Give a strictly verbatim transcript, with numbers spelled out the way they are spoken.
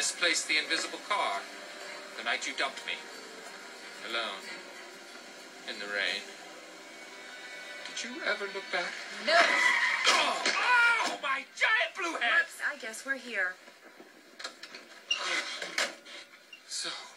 misplaced the invisible car. The night you dumped me. Alone. In the rain. Did you ever look back? No! Oh, oh my giant blue head! Whoops, I guess we're here. So...